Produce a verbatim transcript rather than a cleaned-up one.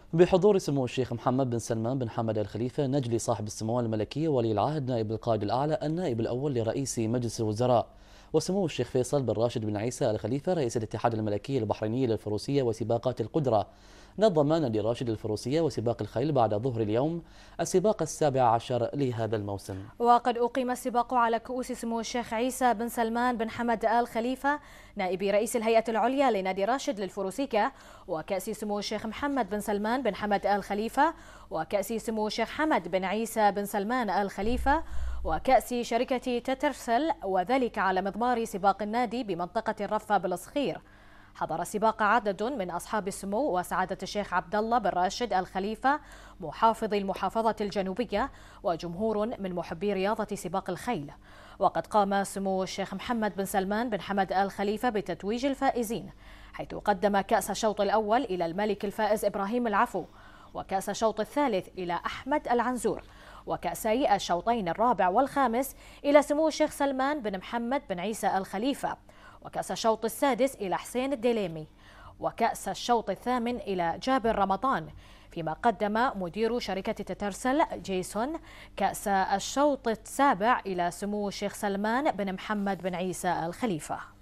بحضور سمو الشيخ محمد بن سلمان بن حمد آل خليفة نجلي صاحب السمو الملكية ولي العهد نائب القائد الأعلى النائب الأول لرئيس مجلس الوزراء، وسمو الشيخ فيصل بن راشد بن عيسى آل خليفة رئيس الاتحاد الملكي البحريني للفروسية وسباقات القدرة، نظم نادي راشد للفروسية وسباق الخيل بعد ظهر اليوم السباق السابع عشر لهذا الموسم. وقد أقيم السباق على كؤوس سمو الشيخ عيسى بن سلمان بن حمد آل خليفة نائب رئيس الهيئة العليا لنادي راشد للفروسية، وكأس سمو الشيخ محمد بن سلمان بن حمد آل خليفة، وكأس سمو الشيخ حمد بن عيسى بن سلمان آل خليفة، وكأس شركة تترسل، وذلك على مضمار سباق النادي بمنطقة الرفة بالصخير. حضر السباق عدد من أصحاب السمو وسعادة الشيخ عبد الله بن راشد آل خليفة محافظ المحافظة الجنوبية وجمهور من محبي رياضة سباق الخيل. وقد قام سمو الشيخ محمد بن سلمان بن حمد آل خليفة بتتويج الفائزين، حيث قدم كأس الشوط الأول إلى الملك الفائز إبراهيم العفو، وكأس الشوط الثالث إلى أحمد العنزور، وكأسي الشوطين الرابع والخامس إلى سمو الشيخ سلمان بن محمد بن عيسى آل خليفة، وكأس الشوط السادس إلى حسين الدليمي، وكأس الشوط الثامن إلى جابر رمضان، فيما قدم مدير شركة تترسل جيسون كأس الشوط السابع إلى سمو الشيخ سلمان بن محمد بن عيسى آل خليفة.